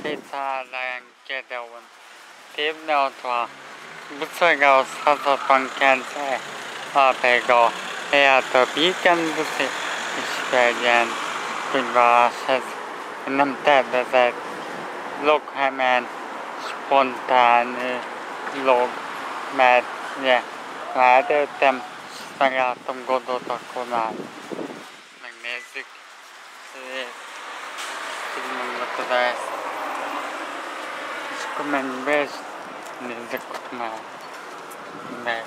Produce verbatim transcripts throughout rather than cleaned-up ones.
Pétálánkedőn tévneotva buszolgał századbankendszer alpego helyett a Békenbuszi és Felgyen könyvváláshez nem tervezett Lokhemen spontán log, mert ugye rájöttem, és megálltam gondot, akkor már megnézzük. Filmünket az ezt. És akkor menjünk be, és nézzük ott már meg.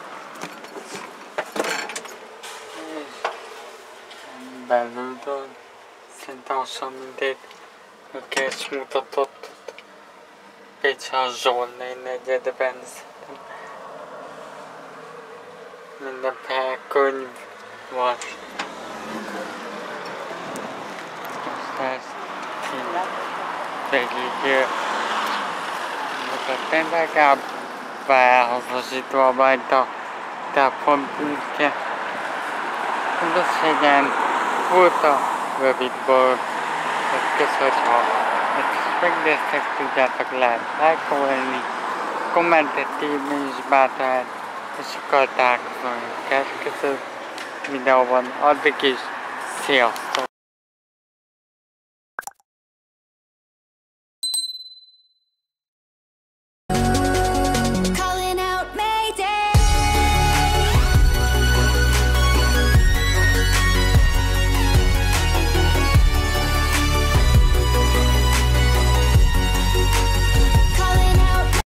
És belülről szinte hasonló mindegy, aki is mutatott Pécs a Zsolnai negyedben, szerintem mindenféle könyv van. Most ezt így végig mutatni, de legalább felhasznosítva majd a telefonpülke. Ez egy ilyen furcsa rövid blog, köszönöm, hogyha megnéztek, tudjátok, lehet lájkolni, kommentet írni is bátran, és akkor találkozunk a következő videóban. Addig is, sziasztok!